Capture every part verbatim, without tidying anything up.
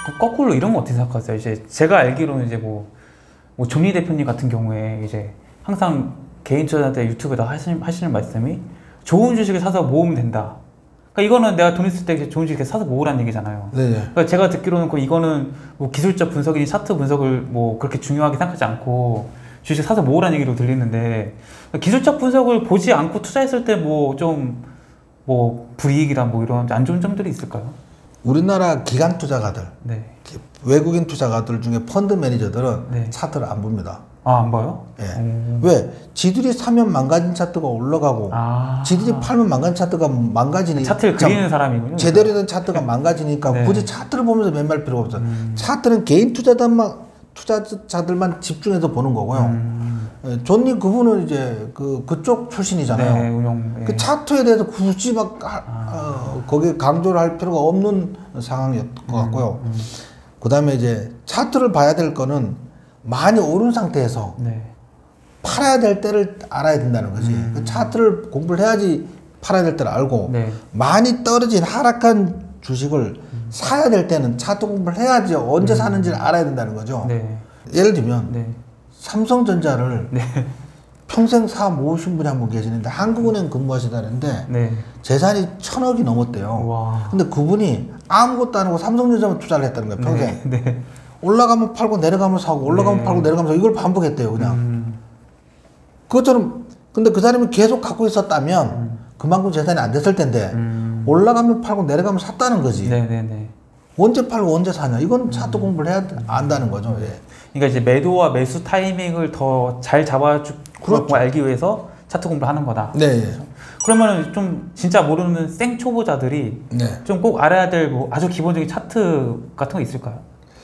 그 거꾸로 이런 거 어떻게 생각하세요? 이제 제가 알기로는 이제 뭐, 뭐 존리 대표님 같은 경우에 이제 항상 개인 투자자 유튜브에다 하시는, 하시는 말씀이 좋은 주식을 사서 모으면 된다. 그러니까 이거는 내가 돈 있을 때 좋은 주식 사서 모으라는 얘기잖아요. 네. 그러니까 제가 듣기로는 이거는 뭐 기술적 분석이니 차트 분석을 뭐 그렇게 중요하게 생각하지 않고 주식 사서 모으라는 얘기로 들리는데 기술적 분석을 보지 않고 투자했을 때 뭐 좀 뭐 불이익이나 뭐 이런 안 좋은 점들이 있을까요? 우리나라 기관 투자가들, 네. 외국인 투자가들 중에 펀드 매니저들은 네. 차트를 안 봅니다. 아, 안 봐요? 예. 오. 왜? 지들이 사면 망가진 차트가 올라가고, 아. 지들이 팔면 망가진 차트가 망가지니. 차트를 그리는 사람이군요. 제대로 된 차트가 망가지니까 네. 굳이 차트를 보면서 맨날 필요가 없어요. 음. 차트는 개인 투자자만, 투자자들만 집중해서 보는 거고요. 음. 예, 존니 그분은 이제 그, 그쪽 출신이잖아요. 네, 운용. 네. 그 차트에 대해서 굳이 막, 하, 아. 어, 거기에 강조를 할 필요가 없는 상황이었던 것 같고요. 음, 음. 그 다음에 이제 차트를 봐야 될 거는 많이 오른 상태에서 네. 팔아야 될 때를 알아야 된다는 거지. 음. 그 차트를 공부를 해야지 팔아야 될 때를 알고, 네. 많이 떨어진 하락한 주식을 음. 사야 될 때는 차트 공부를 해야지 언제 음. 사는지를 알아야 된다는 거죠. 네. 예를 들면 네. 삼성전자를 네. 평생 사 모으신 분이 한 분 계시는데 한국은행 근무하시다는데 네. 재산이 천억이 넘었대요. 와. 근데 그분이 아무것도 안 하고 삼성전자만 투자를 했다는 거예요. 평생. 네. 네. 올라가면 팔고 내려가면 사고 올라가면 네. 팔고 내려가면 사고 이걸 반복했대요. 그냥. 음. 그것처럼 근데 그 사람이 계속 갖고 있었다면 음. 그만큼 재산이 안 됐을 텐데 음. 올라가면 팔고 내려가면 샀다는 거지. 네네네. 언제 팔고 언제 사냐. 이건 차트 공부를 해야 안다는 거죠. 예. 그러니까 이제 매도와 매수 타이밍을 더 잘 잡아주고 그렇죠. 알기 위해서 차트 공부를 하는 거다. 네. 예. 그러면 좀 진짜 모르는 생 초보자들이 네. 좀 꼭 알아야 될 뭐 아주 기본적인 차트 같은 거 있을까요?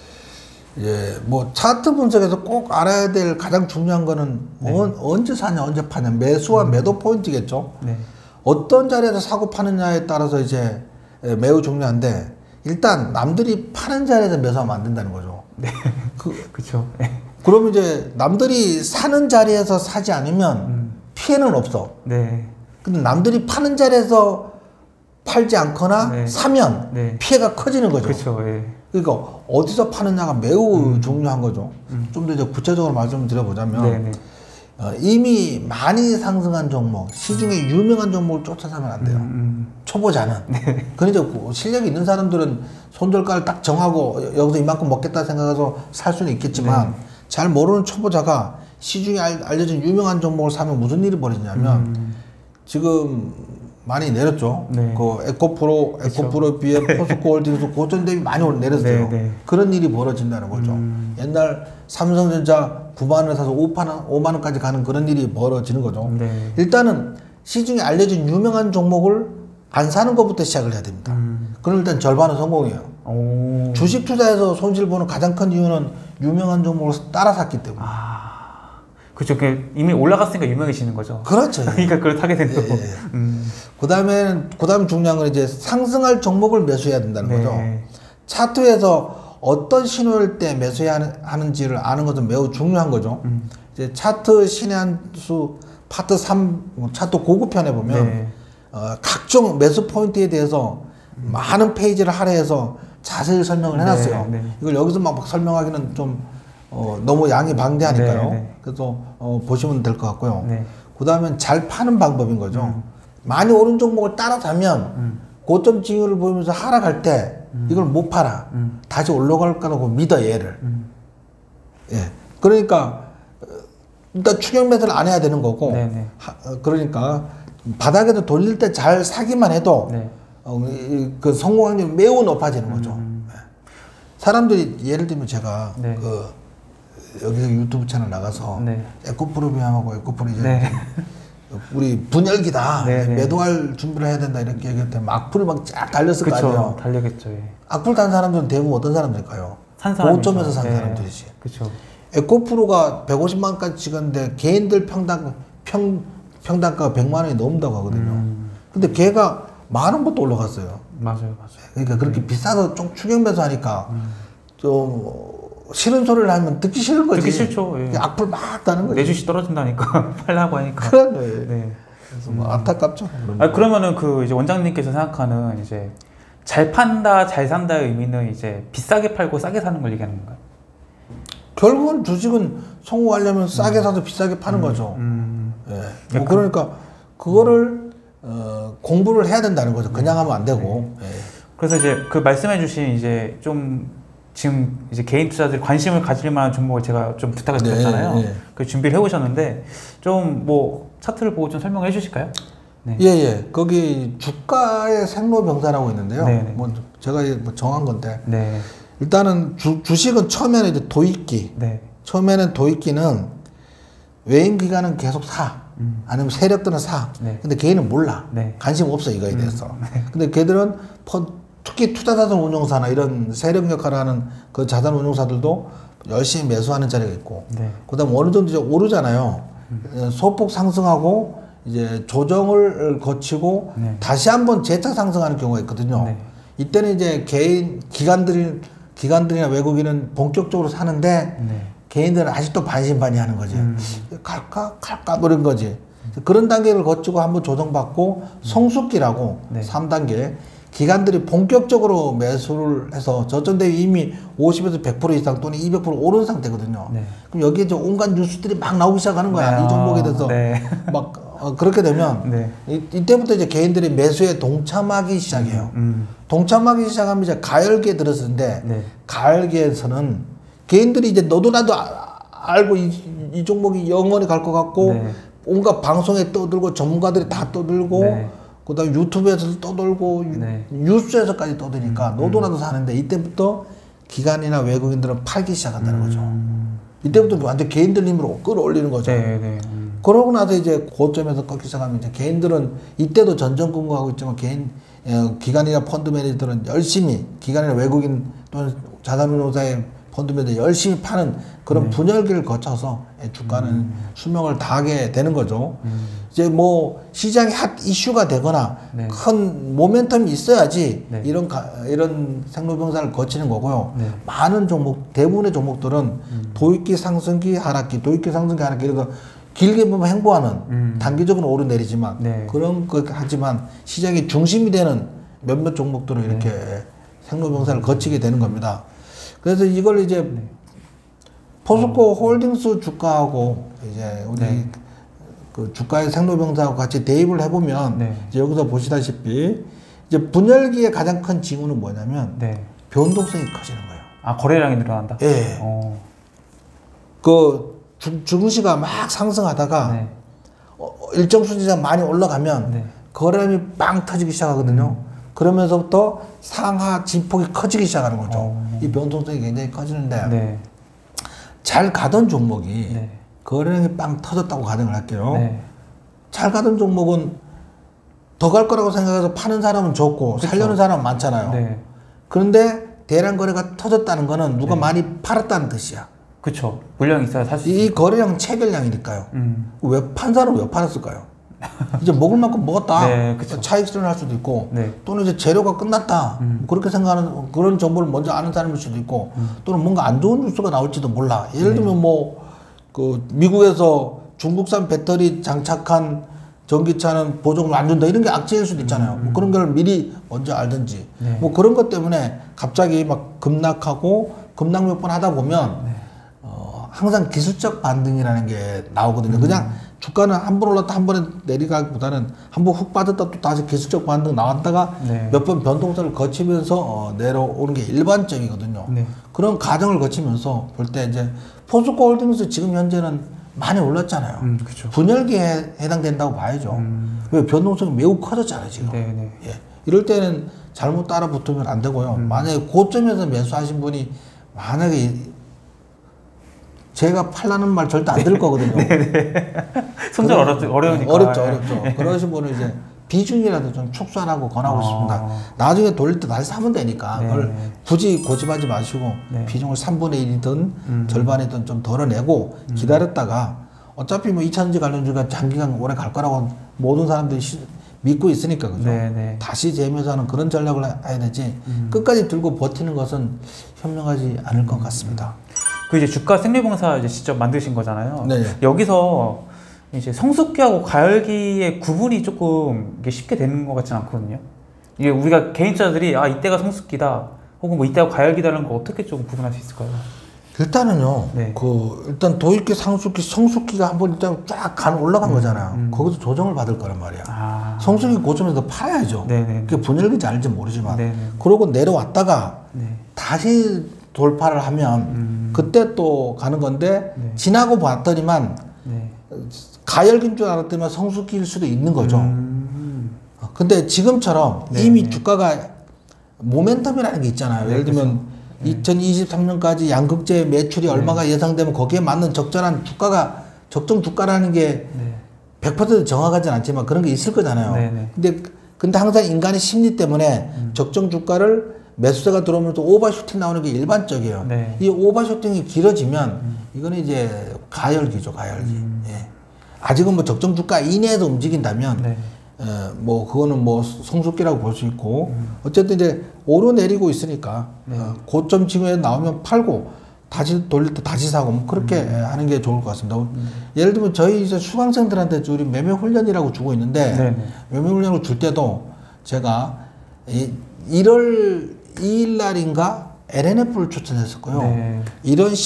예, 뭐 차트 분석에서 꼭 알아야 될 가장 중요한 거는 네. 언, 언제 사냐, 언제 파냐, 매수와 매도 포인트겠죠. 네. 어떤 자리에서 사고 파느냐에 따라서 이제 매우 중요한데 일단 남들이 파는 자리에서 매수하면 안 된다는 거죠. 네. 그, 그렇죠. 네. 그럼 이제 남들이 사는 자리에서 사지 않으면 음. 피해는 없어. 네. 근데 남들이 파는 자리에서 팔지 않거나 네. 사면 네. 피해가 커지는 거죠. 그렇죠. 예. 그러니까 어디서 파느냐가 매우 음. 중요한 거죠. 음. 좀 더 이제 구체적으로 말씀을 드려보자면 네네. 어, 이미 많이 상승한 종목, 시중에 유명한 종목을 쫓아서면 안 돼요. 음, 음. 초보자는. 네. 그런데 그 실력이 있는 사람들은 손절가를 딱 정하고 여기서 이만큼 먹겠다 생각해서 살 수는 있겠지만 네. 잘 모르는 초보자가 시중에 알, 알려진 유명한 종목을 사면 무슨 일이 벌어지냐면 음. 지금 많이 내렸죠. 네. 그 에코프로, 그쵸. 에코프로 비해 포스코홀딩스 고점 대비 많이 내렸어요. 네, 네. 그런 일이 벌어진다는 거죠. 음. 옛날 삼성전자 구만 원에 사서 오만 원, 오만 원까지 가는 그런 일이 벌어지는 거죠. 네. 일단은 시중에 알려진 유명한 종목을 안 사는 것부터 시작을 해야 됩니다. 음. 그럼 일단 절반은 성공이에요. 오. 주식 투자에서 손실 보는 가장 큰 이유는 유명한 종목을 따라 샀기 때문에. 아. 그렇죠. 그 이미 올라갔으니까 유명해지는 거죠. 그렇죠. 그러니까 그걸 타게 되는 거고. 예, 예. 음. 그 다음에는, 그 다음 중요한 건 이제 상승할 종목을 매수해야 된다는 네. 거죠. 차트에서 어떤 신호일 때 매수해야 하는지를 아는 것은 매우 중요한 거죠. 음. 이제 차트 신의 한 수 파트 삼, 차트 고급편에 보면, 네. 어, 각종 매수 포인트에 대해서 음. 많은 페이지를 할애해서 자세히 설명을 해놨어요. 네, 네. 이걸 여기서 막, 막 설명하기는 좀, 어, 너무 양이 방대하니까요. 네, 네. 그래서, 어, 보시면 될 것 같고요. 네. 그 다음엔 잘 파는 방법인 거죠. 음. 많이 오른 종목을 따라가면 음. 고점 징후를 보이면서 하락할 때 음. 이걸 못 팔아. 음. 다시 올라갈 거라고 믿어 얘를. 음. 예. 그러니까 어, 일단 추격 매수를 안 해야 되는 거고. 네네. 하, 어, 그러니까 바닥에서 돌릴 때 잘 사기만 해도 네. 어, 이, 그 성공 확률이 매우 높아지는 거죠. 음. 예. 사람들이 예를 들면 제가 네. 그 여기서 유튜브 채널 나가서 네. 에코프로비움하고 에코프로 이제 네. 우리 분열기다. 네, 네. 매도할 준비를 해야 된다. 이렇게 얘기할 때 악플을 막 쫙 달렸을 거 아니에요. 그렇죠. 달려겠죠. 예. 악플 단 사람들은 대부분 어떤 사람들일까요? 산 사람. 고점에서 산 사람들이지. 그렇죠. 에코프로가 백오십만 원까지 찍었는데 개인들 평당 평 평당가가 백만 원이 넘는다고 하거든요. 음. 근데 걔가 만 원부터 올라갔어요. 맞아요, 맞아요. 그러니까 그렇게 음. 비싸서 좀 추격 매수하니까 음. 좀 싫은 소리를 하면 듣기 싫은 거지. 듣기 싫죠. 예. 악플 막 다는 거지. 내 주식 떨어진다니까 팔라고 하니까. 그런 거예요. 네. 그래서 뭐 안타깝죠. 그런 아 거. 그러면은 그 이제 원장님께서 생각하는 이제 잘 판다, 잘 산다의 의미는 이제 비싸게 팔고 싸게 사는 걸 얘기하는 건가요? 결국은 주식은 성공하려면 싸게 사서 비싸게 파는 음, 거죠. 음. 예. 뭐 그러니까 그거를 어, 공부를 해야 된다는 거죠. 그냥 하면 안 되고. 예. 그래서 이제 그 말씀해주신 이제 좀 지금 이제 개인 투자들 관심을 가질 만한 종목을 제가 좀 부탁을 네, 드렸잖아요. 네. 그 준비를 해오셨는데 좀 뭐 차트를 보고 좀 설명해 주실까요? 네. 예, 예. 거기 주가의 생로병사라고 있는데요. 네, 네. 뭐 제가 뭐 정한 건데 네. 일단은 주, 주식은 처음에는 이제 도입기. 네. 처음에는 도입기는 외인 기관은 계속 사. 음. 아니면 세력들은 사. 네. 근데 걔는 몰라. 네. 관심 없어 이거에 대해서. 음. 네. 근데 걔들은 퍼, 특히 투자자산 운용사나 이런 세력 역할을 하는 그 자산 운용사들도 열심히 매수하는 자리가 있고. 네. 그다음 어느 정도 이제 오르잖아요. 음. 소폭 상승하고 이제 조정을 거치고 네. 다시 한번 재차 상승하는 경우가 있거든요. 네. 이때는 이제 개인 기관들이 기관들이나 외국인은 본격적으로 사는데 네. 개인들은 아직도 반신반의하는 거지. 음. 갈까 갈까 그런 거지. 그런 단계를 거치고 한번 조정받고 성숙기라고 네. 삼 단계 기관들이 본격적으로 매수를 해서 저점 대비 이미 오십에서 백 퍼센트 이상 또는 이백 퍼센트 오른 상태거든요. 네. 그럼 여기에 이제 온갖 뉴스들이 막 나오기 시작하는 거야. 네. 이 종목에 대해서 네. 막 어, 그렇게 되면 네. 이, 이때부터 이제 개인들이 매수에 동참하기 시작해요. 음. 동참하기 시작하면 이제 가을기에 들었는데 네. 가을기에서는 개인들이 이제 너도 나도 아, 알고 이, 이 종목이 영원히 갈 것 같고 네. 온갖 방송에 떠들고 전문가들이 다 떠들고 네. 그다음 유튜브에서도 떠들고 네. 뉴스에서까지 떠드니까 음, 너도 나도 사는데 이때부터 기관이나 외국인들은 팔기 시작한다는 거죠. 음. 이때부터 완전 개인들 힘으로 끌어올리는 거죠. 네. 네. 음. 그러고 나서 이제 고점에서 꺾기 시작하면 이제 개인들은 이때도 전전긍긍하고 있지만 개인 어, 기관이나 펀드 매니저들은 열심히 기관이나 외국인 또는 자산운용사의 펀드 매니저 열심히 파는 그런 네. 분열기를 거쳐서 주가는 음. 수명을 다하게 되는 거죠. 음. 이제 뭐 시장이 핫 이슈가 되거나 네. 큰 모멘텀이 있어야지 네. 이런 가, 이런 생로병사를 거치는 거고요. 네. 많은 종목 대부분의 종목들은 음. 도입기 상승기 하락기 도입기 상승기 하락기 그래서 길게 보면 행보하는 음. 단기적으로 오르내리지만 네. 그런 거 하지만 시장의 중심이 되는 몇몇 종목들은 이렇게 생로병사를 거치게 되는 겁니다. 그래서 이걸 이제 네. 포스코 홀딩스 주가하고 이제 우리 네. 그 주가의 생로병사하고 같이 대입을 해보면 네. 이제 여기서 보시다시피 이제 분열기의 가장 큰 징후는 뭐냐면 네. 변동성이 커지는 거예요. 아, 거래량이 늘어난다? 예. 어. 그 주, 증시가 막 상승하다가 네. 어, 일정 수준 이상 많이 올라가면 네. 거래량이 빵 터지기 시작하거든요. 음. 그러면서부터 상하 진폭이 커지기 시작하는 거죠. 어. 이 변동성이 굉장히 커지는데 네. 잘 가던 종목이 네. 거래량이 빵 터졌다고 가정을 할게요. 네. 잘 가던 종목은 더 갈 거라고 생각해서 파는 사람은 적고 그쵸. 살려는 사람은 많잖아요. 네. 그런데 대량 거래가 터졌다는 거는 누가 네. 많이 팔았다는 뜻이야. 그쵸. 물량이 있어야 살 수 이 있어요. 거래량 체결량이니까요. 음. 왜 판 사람은 왜 팔았을까요? 이제 먹을 만큼 먹었다. 네, 그쵸. 차익 실현할 수도 있고 네. 또는 이제 재료가 끝났다. 음. 그렇게 생각하는 그런 정보를 먼저 아는 사람일 수도 있고 음. 또는 뭔가 안 좋은 뉴스가 나올지도 몰라. 예를 네. 들면 뭐 그 미국에서 중국산 배터리 장착한 전기차는 보조금을 안 준다 이런 게 악재일 수도 있잖아요. 뭐 그런 걸 미리 먼저 알든지 네. 뭐 그런 것 때문에 갑자기 막 급락하고 급락 몇 번 하다 보면 네. 어, 항상 기술적 반등이라는 게 나오거든요. 그냥 주가는 한 번 올랐다 한 번에 내리가기보다는 한 번 훅 빠졌다 또 다시 기술적 반등 나왔다가 네. 몇 번 변동성을 거치면서 어, 내려오는 게 일반적이거든요. 네. 그런 과정을 거치면서 볼 때 이제 포스코 홀딩스 지금 현재는 많이 올랐잖아요. 음, 그쵸. 분열기에 해당된다고 봐야죠. 음. 왜 변동성이 매우 커졌잖아요, 지금. 네, 네. 예. 이럴 때는 잘못 따라 붙으면 안 되고요. 음. 만약에 고점에서 매수하신 분이 만약에 제가 팔라는 말 절대 안 들을 거거든요. 손절 그런- 어렵, 어려우니까. 어렵죠, 어렵죠. 그러신 분은 이제 비중이라도 좀 축소하라고 권하고 어. 싶습니다. 나중에 돌릴 때 다시 사면 되니까 네. 그걸 굳이 고집하지 마시고 네. 비중을 삼분의 일이든 음. 절반이든 좀 덜어내고 기다렸다가 어차피 뭐 이차전지 관련주가 장기간 오래 갈 거라고 모든 사람들이 시- 믿고 있으니까 그죠. 네, 네. 다시 재매수하는 그런 전략을 해야 되지 음. 끝까지 들고 버티는 것은 현명하지 않을 것 같습니다. 그 이제 주가 생리병사 이제 직접 만드신 거잖아요. 네. 여기서 이제 성숙기하고 가열기의 구분이 조금 이게 쉽게 되는 것 같지는 않거든요. 이게 우리가 개인 투자들이 아 이때가 성숙기다 혹은 뭐 이때가 과열기다라는 걸 어떻게 좀 구분할 수 있을까요? 일단은요. 네. 그 일단 도입기, 상수기, 성숙기가 한번 일단 쫙 간 올라간 음, 거잖아요. 음. 거기서 조정을 받을 거란 말이야. 아. 성숙기 고점에서 팔아야죠. 네네. 그게 분열기인지 알지 모르지만. 네네. 그러고 내려왔다가 네. 다시 돌파를 하면 음. 그때 또 가는 건데 네. 지나고 봤더니만 네. 가열기인 줄 알았더니만 성숙기일 수도 있는 거죠. 음. 근데 지금처럼 네, 이미 네. 주가가 모멘텀이라는 게 있잖아요. 네, 예를 들면 그렇죠. 네. 이천이십삼 년까지 양극재 매출이 네. 얼마가 예상되면 거기에 맞는 적절한 주가가 적정 주가라는 게 네. 백 퍼센트 정확하진 않지만 그런 게 있을 거잖아요. 네, 네. 근데 근데 항상 인간의 심리 때문에 음. 적정 주가를 매수세가 들어오면서 오버슈팅 나오는 게 일반적이에요. 네. 이 오버슈팅이 길어지면 음. 이거는 이제 가열기죠, 가열기. 음. 예. 아직은 뭐 적정 주가 이내에서 움직인다면 네. 어, 뭐 그거는 뭐 성숙기라고 볼 수 있고 음. 어쨌든 이제 오르내리고 있으니까 네. 어, 고점 지금에 나오면 팔고 다시 돌릴 때 다시 사고 뭐 그렇게 음. 예, 하는 게 좋을 것 같습니다. 예를 들면 저희 이제 수강생들한테 우리 매매 훈련이라고 주고 있는데 네. 네. 매매 훈련을 줄 때도 제가 이 일월 이일 날인가 엘엔에프를 추천했었고요. 네. 일월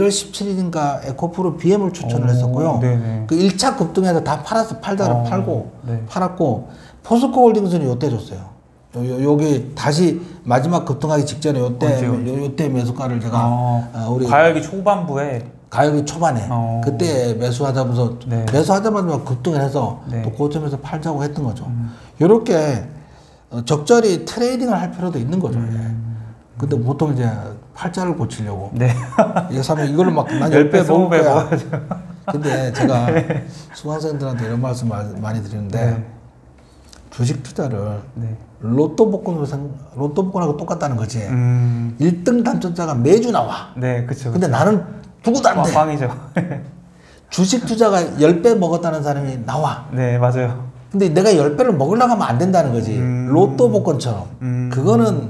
십칠일인가 에코프로 비엠을 추천을 오, 했었고요. 네네. 그 일 차 급등해서 다 팔아서 팔다가 어, 팔고 네. 팔았고 포스코 홀딩스는 요때 줬어요. 요, 요, 요게 다시 마지막 급등하기 직전에 요때 언제요? 요, 요때 매수가를 제가 어, 어, 우리 과열기 초반부에 가격이 초반에 어. 그때 매수하자면서 네. 매수하자마자 급등을 해서 네. 또 고점에서 팔자고 했던 거죠. 음. 요렇게 어, 적절히 트레이딩을 할 필요도 있는 거죠. 음. 예. 근데 보통 이제 팔자를 고치려고 네. 이거 사면 이걸로 막난 열 배, 열 배 스무 먹을 배 거야. 먹어야죠. 근데 제가 수강생들한테 이런 말씀 마- 많이 드리는데 네. 주식 투자를 네. 로또 복권으로 생 로또 복권하고 똑같다는 거지. 음. 일 등 당첨자가 매주 나와. 네, 그쵸. 근데 나는 누구도 안 돼. 꽝이죠. 주식 투자가 열 배 먹었다는 사람이 나와. 네, 맞아요. 근데 내가 열 배를 먹으려고 하면 안 된다는 거지. 음. 로또 복권처럼. 음. 그거는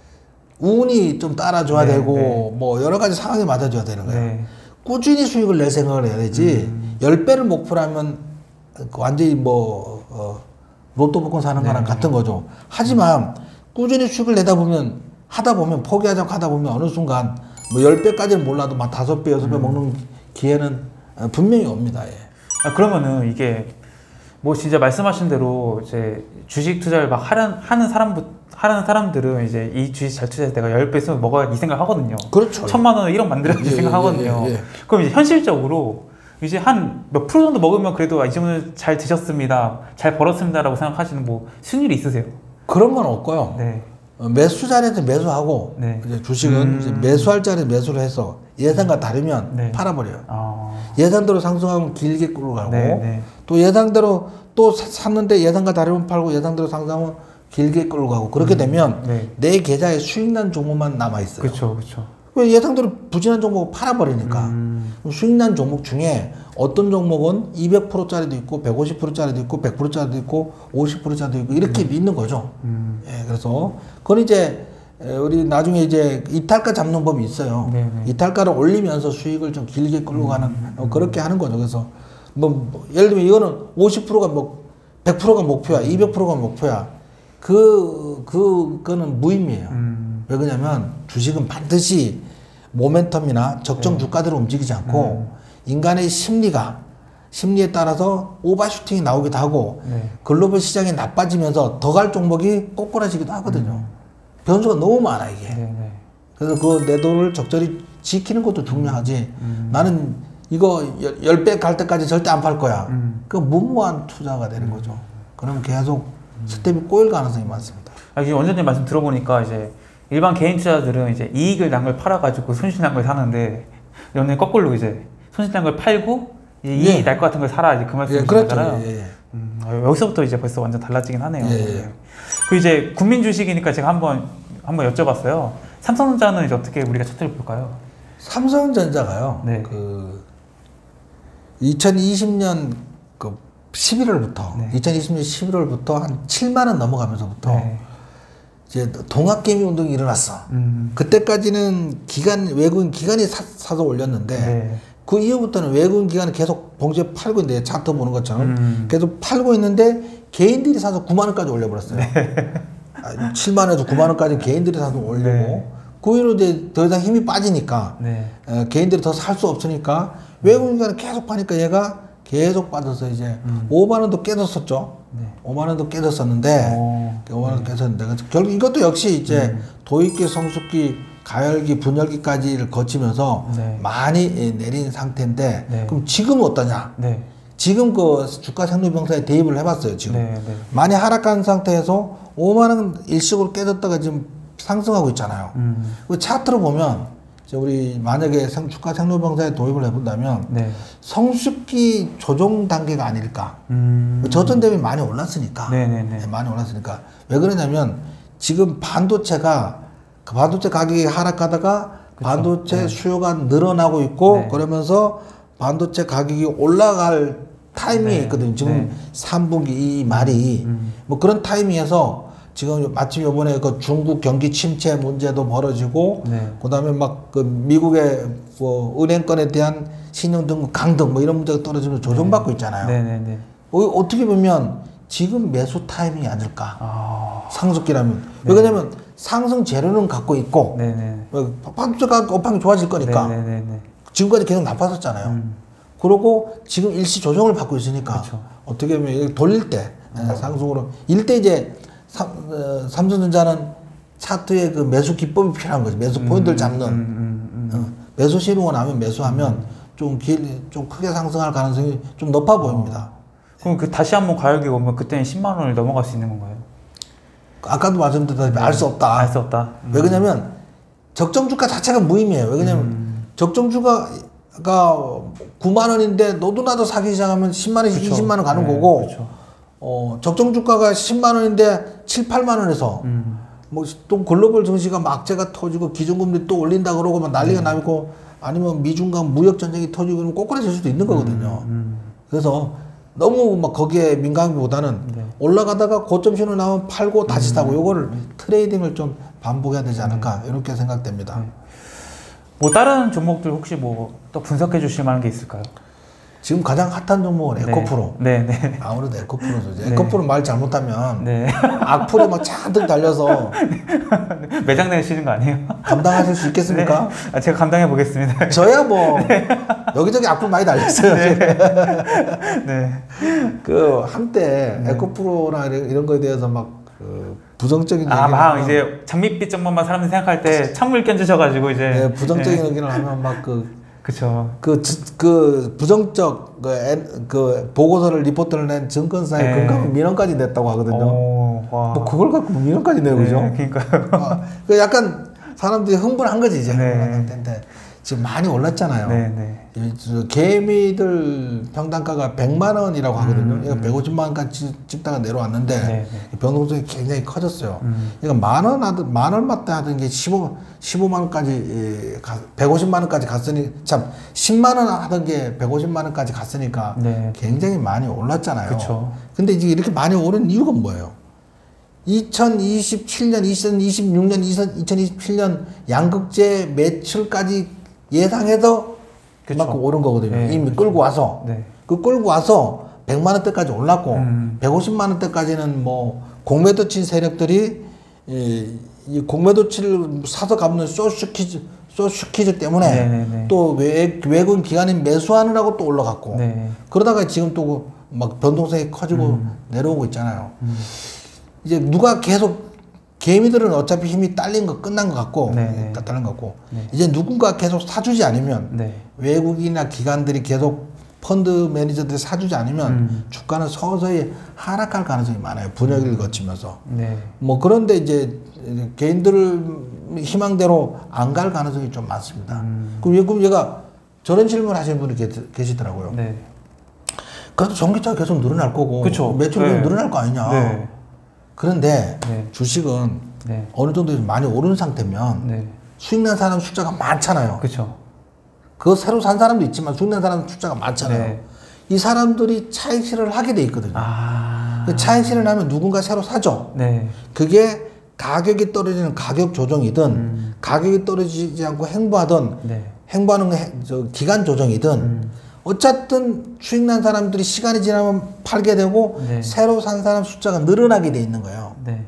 운이 좀 따라줘야 네, 되고 네. 뭐 여러 가지 상황이 맞아줘야 되는 거야. 네. 꾸준히 수익을 낼 생각을 해야 되지. 음. 열 배를 목표로 하면 완전히 뭐 어, 로또 복권 사는 네, 거랑 네. 같은 거죠. 하지만 꾸준히 수익을 내다 보면 하다 보면 포기하자고 하다 보면 어느 순간 뭐 열 배까지는 몰라도 막 다섯 배, 여섯 배 음. 먹는 기회는 어, 분명히 옵니다. 예. 아, 그러면은 이게 뭐 진짜 말씀하신 대로 이제 주식 투자를 막 하는 하는 사람부 하는 사람들은 이제 이 주식 잘 투자해서 내가 열 배 쓰면 먹어야 이 생각 하거든요. 그렇죠. 천만 원을 일억 만들어야지 예, 예, 생각하거든요. 예, 예, 예. 그럼 이제 현실적으로 이제 한 몇 프로 정도 먹으면 그래도 아, 이 정도는 잘 드셨습니다, 잘 벌었습니다라고 생각하시는 뭐 수익률이 있으세요? 그런 건 없고요. 네. 어, 매수 자리에서 매수하고 네. 이제 주식은 음. 이제 매수할 자리에 매수를 해서 예상과 다르면 네. 팔아버려요. 아. 예상대로 상승하면 길게 끌고 가고 네, 네. 또 예상대로 또 사- 샀는데 예상과 다르면 팔고 예상대로 상승하면 길게 끌고 가고 그렇게 되면 네. 내 계좌에 수익난 종목만 남아 있어요. 그렇죠, 그렇죠. 왜 예상대로 부진한 종목을 팔아버리니까 음. 그럼 수익난 종목 중에 어떤 종목은 이백 퍼센트짜리도 있고 백오십 퍼센트짜리도 있고 백 퍼센트짜리도 있고 오십 퍼센트짜리도 있고 이렇게 있는 거죠. 음. 예, 그래서 그건 이제 에, 우리 나중에 이제 이탈가 잡는 법이 있어요. 네네. 이탈가를 올리면서 수익을 좀 길게 끌고 가는 음. 어, 그렇게 하는 거죠. 그래서 뭐, 뭐 예를 들면 이거는 오십 퍼센트가 뭐 백 퍼센트가 목표야, 이백 퍼센트가 목표야. 그, 그, 그거는 무의미해요. 음. 왜 그러냐면 주식은 반드시 모멘텀이나 적정 네. 주가대로 움직이지 않고 음. 인간의 심리가 심리에 따라서 오버슈팅이 나오기도 하고 네. 글로벌 시장이 나빠지면서 더 갈 종목이 꼬꾸라지기도 하거든요. 음. 변수가 너무 많아 이게. 네, 네. 그래서 그 내 돈을 적절히 지키는 것도 중요하지. 음. 나는 이거 열 배 갈 때까지 절대 안 팔 거야. 음. 그 무모한 투자가 되는 거죠. 그러면 계속 스텝이 꼬일 가능성이 많습니다. 아, 이게 원장님 말씀 들어보니까 이제 일반 개인 투자들은 이제 이익을 난 걸 팔아가지고 손실 난 걸 사는데 연애 거꾸로 이제 손실 난 걸 팔고 이제 이익이 예. 날 것 같은 걸 사라 이제 그 예, 말씀이신 그렇죠. 거잖아요. 예, 예. 음, 아, 여기서부터 이제 벌써 완전 달라지긴 하네요. 예, 예. 그 이제 국민 주식이니까 제가 한번 한번 여쭤봤어요. 삼성전자는 이제 어떻게 우리가 차트를 볼까요? 삼성전자가요. 네. 그 이천이십 년 그 십일월부터 네. 이천이십 년 십일월부터 한 칠만 원 넘어가면서부터 네. 이제 동학개미 운동이 일어났어. 음. 그때까지는 기관 외국인 기관이 사, 사서 올렸는데 네. 그 이후부터는 외국인 기관이 계속 봉지에 팔고 있는데 차트 보는 것처럼 음. 계속 팔고 있는데 개인들이 사서 구만 원까지 올려버렸어요. 칠만원에서 구만원까지 개인들이 사서 올리고 네. 그 이후로 이제 더 이상 힘이 빠지니까 네. 어, 개인들이 더 살 수 없으니까 외국인과는 계속 파니까 얘가 계속 빠져서 이제 음. 오만원도 깨졌었죠. 네. 오만원도 깨졌었는데 오. 오만원 깨졌는데 결국 이것도 역시 이제 음. 도입기, 성숙기, 가열기, 분열기까지를 거치면서 네. 많이 내린 상태인데 네. 그럼 지금은 어떠냐? 네. 지금 그 주가 생존병사에 대입을 해봤어요. 지금 네. 네. 많이 하락한 상태에서 오만원 일시적으로 깨졌다가 지금 상승하고 있잖아요. 음. 그 차트로 보면 이제 우리 만약에 생, 주가 생존병사에 도입을 해본다면 네. 성숙기 조정 단계가 아닐까. 음. 저점 대비 많이 올랐으니까. 네네네. 네, 많이 올랐으니까. 왜 그러냐면 지금 반도체가 그 반도체 가격이 하락하다가 그쵸. 반도체 네. 수요가 늘어나고 있고 네. 그러면서 반도체 가격이 올라갈 타이밍이 네. 있거든요. 지금 네. 삼 분기 이 말이 음. 뭐 그런 타이밍에서 지금 마침 이번에 그 중국 경기 침체 문제도 벌어지고 네. 그다음에 막 그 미국의 뭐 은행권에 대한 신용 등급 강등 뭐 이런 문제가 떨어지면서 조정받고 있잖아요. 네네네. 어, 어떻게 보면 지금 매수 타이밍이 아닐까. 아. 상승기라면. 네. 왜냐면 상승 재료는 갖고 있고 네네. 반도체 가격 업황이 좋아질 거니까 네네네. 지금까지 계속 나빴었잖아요. 음. 그러고 지금 일시 조정을 받고 있으니까 그쵸. 어떻게 보면 이걸 돌릴 때 예, 상승으로 일 때 이제 삼, 어, 삼성전자는 차트에 그 매수 기법이 필요한 거죠. 매수 포인트를 잡는 음, 음, 음. 어, 매수 신호가 나면 매수하면 좀 길, 좀 크게 상승할 가능성이 좀 높아 보입니다. 그럼 그 다시 한번 가격이 오면 그때는 십만 원을 넘어갈 수 있는 건가요? 아까도 말씀드렸다시피 알 수 없다. 알 수 없다. 음. 왜 그러냐면 적정 주가 자체가 무의미해요. 왜 그러냐면 음. 적정 주가가 구만 원인데 너도 나도 사기 시작하면 십만 원에서 그쵸. 이십만 원 가는 네, 거고 그쵸. 어, 적정 주가가 십만 원인데 칠, 팔만 원에서 음. 뭐 또 글로벌 증시가 막재가 터지고 기준금리 또 올린다 그러고 막 난리가 네. 나고 아니면 미중 간 무역 전쟁이 터지고 그러면 꼬꾸라질 수도 있는 거거든요. 음. 그래서 너무 막 거기에 민감보다는 네. 올라가다가 고점 신호 나오면 팔고 다시 사고 요거를 트레이딩을 좀 반복해야 되지 않을까 이렇게 생각됩니다. 네. 뭐 다른 종목들 혹시 뭐 또 분석해 주실 만한 게 있을까요? 지금 가장 핫한 종목은 에코프로. 네, 네. 아무래도 에코프로죠. 네. 에코프로 말 잘못하면 네. 악플이 막 잔뜩 달려서 매장 내시는 거 아니에요? 감당하실 수 있겠습니까? 네. 아, 제가 감당해 보겠습니다. 저야 뭐 여기저기 악플 많이 달렸어요. 네. 그 한때 네. 에코프로나 이런, 이런 거에 대해서 막 그 부정적인 아, 얘기를 막 하면 이제 장밋빛 정보만 사람들이 생각할 때 찬물 끼얹으셔가지고 이제. 네, 부정적인 네. 얘기를 하면 막그 그쵸. 그, 지- 그 부정적 그, 엔- 그 보고서를 리포트를 낸 증권사에 네. 금감원 민원까지 냈다고 하거든요. 오, 와. 뭐 그걸 갖고 민원까지 내요, 그죠? 네, 그러니까요. 아, 그 약간 사람들이 흥분한 거지 이제 네. 흥분한 텐데 지금 많이 올랐잖아요. 네, 네. 이 저 개미들 평단가가 백만 원이라고 하거든요. 음, 얘가 음. 백오십만 원까지 찍다가 내려왔는데 네, 네. 변동성이 굉장히 커졌어요. 음. 얘가 만 원 하던 만 얼마때 하던 게 십오, 십오만 원까지 예, 가, 백오십만 원까지 갔으니 참 십만 원 하던 게 백오십만 원까지 갔으니까 네. 굉장히 많이 올랐잖아요. 그쵸. 근데 이제 이렇게 많이 오른 이유가 뭐예요? 이천이십칠 년, 이천이십육 년, 이천이십칠 년 양극재 매출까지 예상해서 그쵸. 그만큼 오른 거거든요. 네, 이미 그쵸. 끌고 와서. 네. 그 끌고 와서 백만 원대까지 올랐고 음. 백오십만 원대까지는 뭐 공매도 친 세력들이 이, 이 공매도치를 사서 갚는 소슈키즈 소슈키즈 때문에 네네네. 또 외, 외국인 기관이 매수하느라고 또 올라갔고 네. 그러다가 지금 또 막 변동성이 커지고 음. 내려오고 있잖아요. 음. 이제 누가 계속 개미들은 어차피 힘이 딸린 거 끝난 것 같고 네네. 다 딸린 것 같고 네. 이제 누군가 계속 사주지 않으면 네. 외국이나 기관들이 계속 펀드 매니저들이 사주지 않으면 음. 주가는 서서히 하락할 가능성이 많아요. 분위기를 거치면서. 네. 뭐 그런데 이제 개인들 희망대로 안 갈 가능성이 좀 많습니다. 음. 그럼 얘- 그럼 얘가 저런 질문 하시는 분이 계- 계시더라고요. 네. 그래도 전기차가 계속 늘어날 거고 그쵸. 매출이 네. 늘어날 거 아니냐. 네. 그런데 네. 주식은 네. 어느 정도 많이 오른 상태면 네. 수익 난 사람 숫자가 많잖아요. 그쵸. 그거 새로 산 사람도 있지만 수익 난 사람 숫자가 많잖아요. 네. 이 사람들이 차익 실현을 하게 돼 있거든요. 아. 그 차익 실현을 하면 누군가 새로 사죠. 네. 그게 가격이 떨어지는 가격 조정이든 음. 가격이 떨어지지 않고 행보하든 네. 행보하는 게 해- 저 기간 조정이든 음. 어쨌든 수익 난 사람들이 시간이 지나면 팔게 되고 네. 새로 산 사람 숫자가 늘어나게 돼 있는 거예요. 네.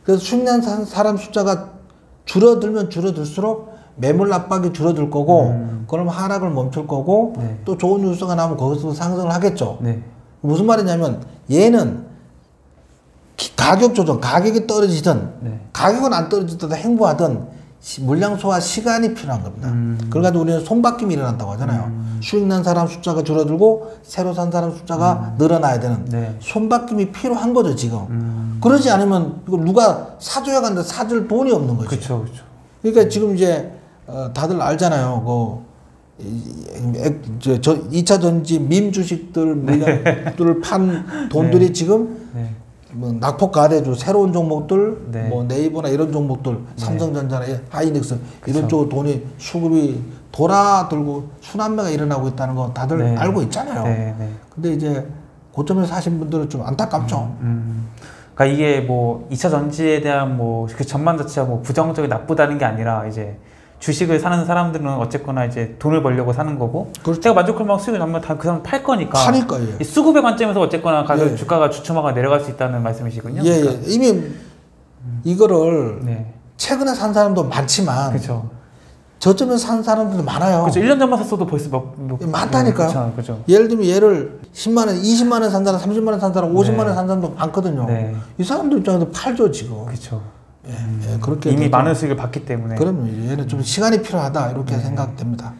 그래서 수익난 사- 사람 숫자가 줄어들면 줄어들수록 매물 압박이 줄어들 거고 음. 그럼 하락을 멈출 거고 네. 또 좋은 뉴스가 나오면 거기서 상승을 하겠죠. 네. 무슨 말이냐면 얘는 기- 가격 조정, 가격이 떨어지든 네. 가격은 안 떨어지든 행보하든 시- 물량 소화 시간이 필요한 겁니다. 음. 그래가지고 우리는 손바뀜이 일어난다고 하잖아요. 수익 난 사람 숫자가 줄어들고 새로 산 사람 숫자가 늘어나야 되는 네. 손바뀜이 필요한 거죠 지금. 음. 그러지 않으면 이거 누가 사줘야 하는데 사줄 돈이 없는 거지. 그렇죠, 그렇죠. 그러니까 지금 이제 어, 다들 알잖아요. 그 이- 이- 저, 저 이 차 전지 밈 주식들 물량들을 판 돈들이 지금 네. 뭐 낙폭과대주 새로운 종목들 네. 뭐 네이버나 이런 종목들 삼성전자나 하이닉스 이런 쪽으로 돈이 수급이 돌아들고 순환매가 일어나고 있다는 거 다들 네. 알고 있잖아요. 네, 네. 근데 이제 고점에서 사신 분들은 좀 안타깝죠. 음. 그러니까 이게 뭐 이 차 전지에 대한 뭐 그 전망 자체가 뭐 부정적이 나쁘다는 게 아니라 이제 주식을 사는 사람들은 어쨌거나 이제 돈을 벌려고 사는 거고 그렇죠. 제가 만족할 만큼 수익을 나면 다 그 사람 팔 거니까 팔일 거예요. 이 수급의 관점에서 어쨌거나 가격 예. 주가가 주춤하거나 내려갈 수 있다는 말씀이시군요. 예, 그러니까. 예. 이미 이거를 네. 최근에 산 사람도 많지만 그렇죠. 저점에서 산 사람들도 많아요. 그렇죠. 일 년 전만 샀어도 벌써 몇, 몇 많다니까요. 그렇죠. 그렇죠. 예를 들면 얘를 십만 원, 이십만 원 산 사람, 삼십만 원 산 사람, 오십만 원 네. 산 사람도 많거든요. 네. 이 사람들 입장에서 팔죠 지금. 그렇죠. 예, 예, 그렇게 이미 되죠. 많은 수익을 받기 때문에. 그러면 얘는 좀 시간이 필요하다 이렇게 네. 생각됩니다.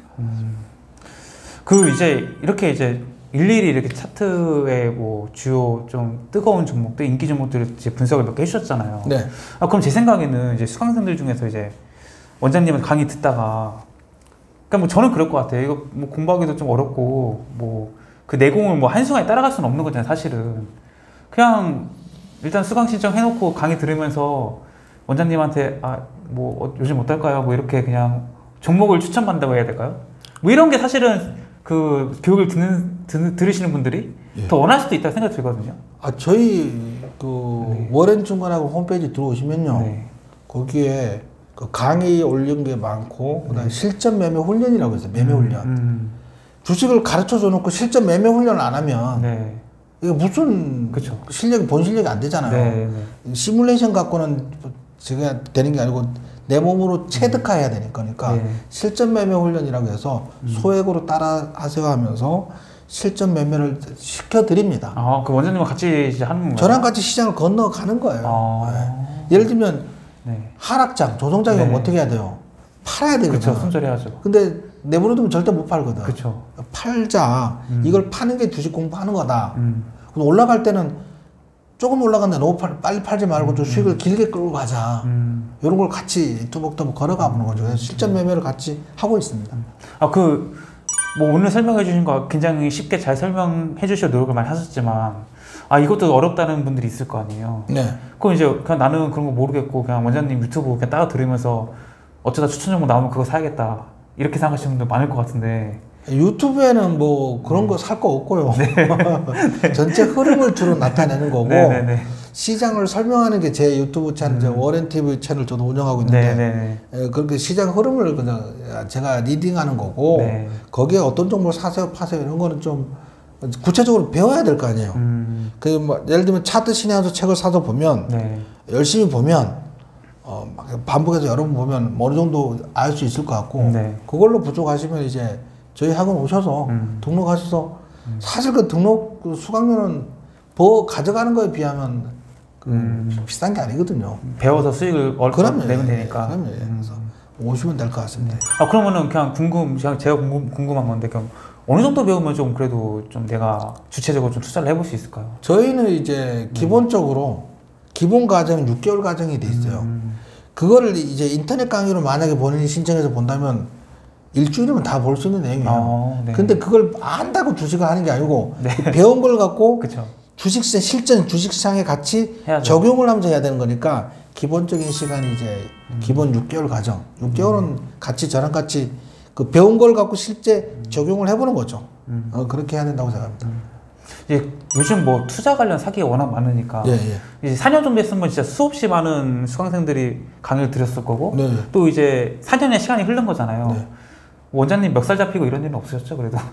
그 이제 이렇게 이제 일일이 이렇게 차트의 뭐 주요 좀 뜨거운 종목들, 인기 종목들을 이제 분석을 몇 개 해주셨잖아요. 네. 아, 그럼 제 생각에는 이제 수강생들 중에서 이제 원장님은 강의 듣다가, 그러니까 뭐 저는 그럴 것 같아요. 이거 뭐 공부하기도 좀 어렵고 뭐 그 내공을 뭐 한순간에 따라갈 수는 없는 거잖아요, 사실은. 그냥 일단 수강 신청 해놓고 강의 들으면서 원장님한테 아 뭐 요즘 어떨까요? 뭐 이렇게 그냥 종목을 추천받는다고 해야 될까요? 뭐 이런 게 사실은 그 교육을 듣는, 듣는 들으시는 분들이 예. 더 원할 수도 있다고 생각이 들거든요. 아 저희 그 워렌 증권하고 홈페이지 들어오시면요. 네. 거기에 그 강의 올린 게 많고 그다음에 실전 매매 훈련이라고 있어요. 매매 훈련. 음, 주식을 가르쳐 줘 놓고 실전 매매 훈련을 안 하면 네. 이게 무슨 그쵸. 실력이 본 실력이 안 되잖아요. 네, 네. 시뮬레이션 갖고는 제가 되는 게 아니고 내 몸으로 체득해야 되는 거니까 네. 실전 매매 훈련이라고 해서 소액으로 따라 하세요 하면서 실전 매매를 시켜드립니다. 아, 그 원장님과 같이 이제 하는 건가요? 저랑 같이 시장을 건너가는 거예요. 아. 네. 예를 들면 네. 하락장, 조정장이 오면 네. 어떻게 해야 돼요? 팔아야 되거든. 그쵸, 손절해야죠. 근데 내버려두면 절대 못 팔거든. 그쵸. 팔자. 음. 이걸 파는 게 주식 공부하는 거다. 음, 그럼 올라갈 때는 조금 올라갔는데 너무 팔, 빨리 팔지 말고 좀 수익을 길게 끌고 가자. 음. 이런 걸 같이 또박또박 걸어가 보는 거죠. 그래서 실전 매매를 같이 하고 있습니다. 아, 그, 뭐 오늘 설명해 주신 거 굉장히 쉽게 잘 설명해 주실 노력을 많이 하셨지만, 아, 이것도 어렵다는 분들이 있을 거 아니에요. 네. 그럼 이제 그냥 나는 그런 거 모르겠고, 그냥 원장님 유튜브 그냥 따라 들으면서 어쩌다 추천 정보 나오면 그거 사야겠다. 이렇게 생각하시는 분들 많을 것 같은데. 유튜브에는 뭐 그런 거 살 거 없고요. 전체 흐름을 주로 나타내는 거고 네네네. 시장을 설명하는 게 제 유튜브 채널, 제 워렌 티비 채널 저도 운영하고 있는데 네네네. 예, 그렇게 시장 흐름을 그냥 제가 리딩하는 거고 네. 거기에 어떤 종목을 사세요, 파세요 이런 거는 좀 구체적으로 배워야 될 거 아니에요. 음, 그 뭐 예를 들면 차트 신의한수 책을 사서 보면 네. 열심히 보면 어, 막 반복해서 여러 번 보면 어느 정도 알 수 있을 것 같고 네. 그걸로 부족하시면 이제 저희 학원 오셔서 음. 등록하셔서 사실 그 등록 그 수강료는 뭐 가져가는 거에 비하면 그 음. 비싼 게 아니거든요. 배워서 수익을 얼 그럼요. 내면 되니까. 그럼요. 예. 그래서 오시면 될 것 같습니다. 아, 그러면은 그냥 궁금, 제가 제가 궁금, 궁금한 건데, 그럼 어느 정도 배우면 좀 그래도 좀 내가 주체적으로 좀 투자를 해볼 수 있을까요? 저희는 이제 기본적으로 기본 과정은 육 개월 과정이 돼 있어요. 음, 그거를 이제 인터넷 강의로 만약에 본인이 신청해서 본다면 일주일이면 다 볼 수 있는 내용이에요. 아, 네. 근데 그걸 안다고 주식을 하는 게 아니고 네. 그 배운 걸 갖고 그쵸. 주식시장 실전 주식시장에 같이 해야죠. 적용을 하면서 해야 되는 거니까 기본적인 시간이 이제 기본 육 개월 과정. 육 개월은 같이 저랑 같이 그 배운 걸 갖고 실제 적용을 해보는 거죠. 음. 어, 그렇게 해야 된다고 생각합니다. 이제 요즘 뭐 투자 관련 사기가 워낙 많으니까. 예, 예. 이제 사 년 정도 했으면 진짜 수없이 많은 수강생들이 강의를 들었을 거고. 네. 또 이제 사 년의 시간이 흐른 거잖아요. 네. 원장님 멱살 잡히고 이런 일은 없으셨죠, 그래도?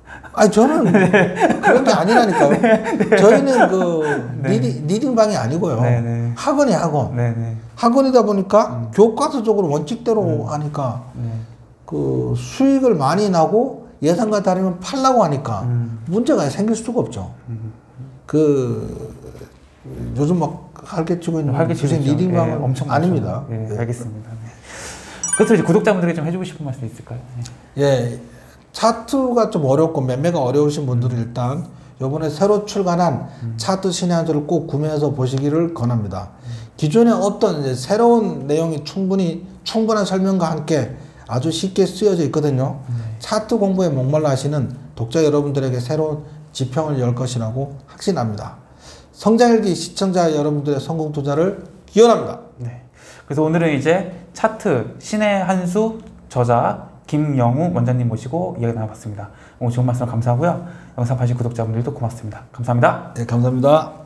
아니 저는 그런 게 아니라니까요. 저희는 그 네. 리딩, 리딩방이 아니고요. 네네. 학원이 학원. 네네. 학원이다 보니까 음. 교과서적으로 원칙대로 음. 하니까 네. 그 수익을 많이 나고 예상과 다르면 팔라고 하니까 음. 문제가 생길 수가 없죠. 음. 그 요즘 막 활개치고 있는 활개치고 무슨 있죠. 리딩방은 예, 엄청 아닙니다. 예, 예. 알겠습니다. 네. 끝으로 이제 구독자분들에게 좀 해주고 싶은 말씀 있을까요? 예. 예, 차트가 좀 어렵고 매매가 어려우신 분들은 일단 이번에 새로 출간한 음. 차트 신의 한 수를 꼭 구매해서 보시기를 권합니다. 기존에 어떤 이제 새로운 내용이 충분히 충분한 설명과 함께 아주 쉽게 쓰여져 있거든요. 네. 차트 공부에 목말라 하시는 독자 여러분들에게 새로운 지평을 열 것이라고 확신합니다. 성장일기 시청자 여러분들의 성공 투자를 기원합니다. 네. 그래서 오늘은 이제 차트 신의 한 수 저자 김영우 원장님 모시고 이야기 나눠봤습니다. 오늘 좋은 말씀 감사하고요. 영상 봐주신 구독자분들도 고맙습니다. 감사합니다. 네, 감사합니다.